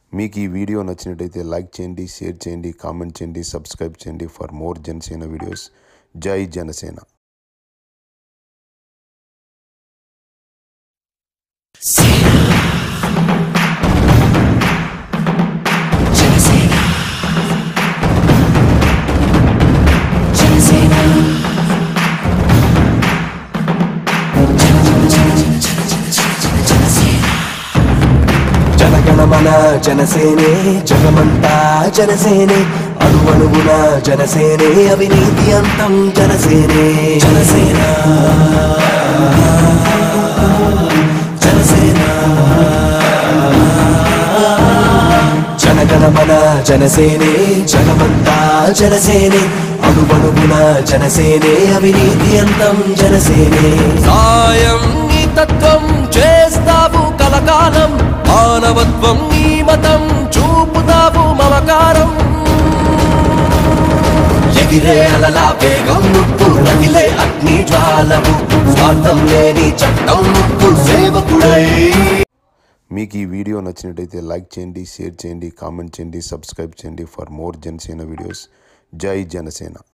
మీకు ఈ వీడియో నచ్చినట్లయితే లైక్ చేయండి, షేర్ చేయండి, కామెంట్ చేయండి, సబ్స్క్రైబ్ చేయండి ఫర్ మోర్ జనసేన వీడియోస్. జై జనసేన. జనగణమన జనసేనే జగమంతా జనసేనే అణువణువున జనసేనే అవినీతి అంతం జనసేనే జనసేన జనసేన జనగణమన జనసేనే జగమంతా జనసేనే అణువణువున జనసేనే అవినీతి అంతం జనసేనే సాయం నీ తత్వం చేస్తావు కలకాలం మానవత్వం నీ మతం చూపుతావు మమకారం ఎగిరే అలలా వేగం నువ్వు రగిలే అగ్ని జ్వాలవు స్వార్థం లేని చట్టం నువ్వు సేవకుడై. మీకు ఈ వీడియో నచ్చినట్లయితే లైక్ చేయండి, షేర్ చేయండి, కామెంట్ చేయండి, సబ్స్క్రైబ్ చేయండి ఫర్ మోర్ జనసేన వీడియోస్. జై జనసేన.